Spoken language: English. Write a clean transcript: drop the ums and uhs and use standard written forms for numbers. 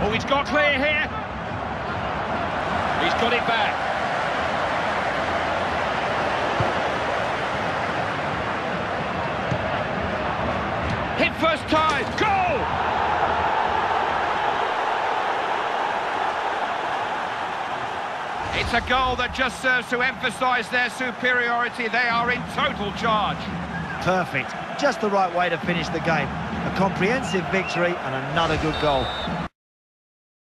Oh, he's got clear here. He's got it back. Hit first time. Goal! It's a goal that just serves to emphasise their superiority. They are in total charge. Perfect. Just the right way to finish the game. A comprehensive victory and another good goal.